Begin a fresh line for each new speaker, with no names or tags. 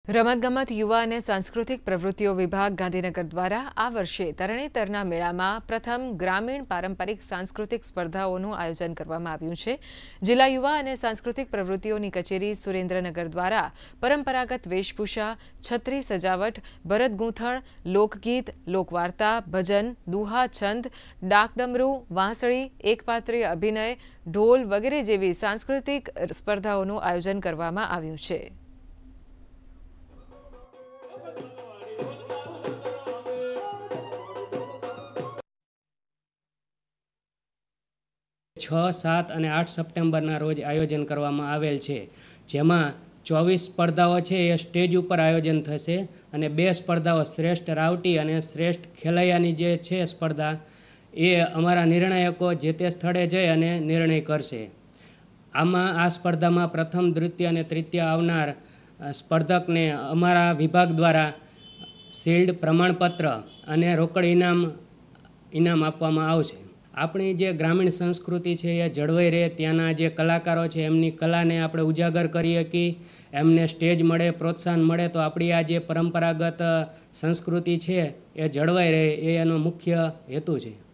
રમતગમત યુવા અને સાંસ્કૃતિક પ્રવૃત્તિઓ વિભાગ ગાંધીનગર દ્વારા આ વર્ષે તરણેતરના મેળામાં પ્રથમ ગ્રામીણ પારંપરિક સાંસ્કૃતિક સ્પર્ધાઓનું આયોજન કરવામાં આવ્યું છે। જિલ્લા યુવા અને સાંસ્કૃતિક પ્રવૃત્તિઓની કચેરી સુરેન્દ્રનગર દ્વારા પરંપરાગત વેશભૂષા, છત્રી સજાવટ, ભરત ગૂંથણ, લોકગીત, લોકવાર્તા, ભજન, દુહા, છંદ, ડાકડમરૂ, વાંસળી, એકપાત્રીય અભિનય, ઢોલ વગેરે જેવી સાંસ્કૃતિક સ્પર્ધાઓનું આયોજન કરવામાં આવ્યું છે।
6, 7 અને 8 સપ્ટેમ્બરના રોજ આયોજન કરવામાં આવેલ છે, જેમાં 24 સ્પર્ધાઓ છે એ સ્ટેજ ઉપર આયોજન થશે અને 2 સ્પર્ધાઓ શ્રેષ્ઠ રાવટી અને શ્રેષ્ઠ ખેલૈયાની જે છે સ્પર્ધા એ અમારા નિર્ણાયકો જે તે સ્થળે જઈ અને નિર્ણય કરશે। આમાં આ સ્પર્ધામાં પ્રથમ, દ્વિતીય અને તૃતીય આવનાર સ્પર્ધકને અમારા વિભાગ દ્વારા શિલ્ડ, પ્રમાણપત્ર અને રોકડ ઇનામ આપવામાં આવશે। આપણી જે ગ્રામીણ સંસ્કૃતિ છે એ જળવાઈ રહે, ત્યાંના જે કલાકારો છે એમની કલાને આપણે ઉજાગર કરી શકીએ, એમને સ્ટેજ મળે, પ્રોત્સાહન મળે તો આપણી આ જે પરંપરાગત સંસ્કૃતિ છે એ જળવાઈ રહે, એ એનો મુખ્ય હેતુ છે।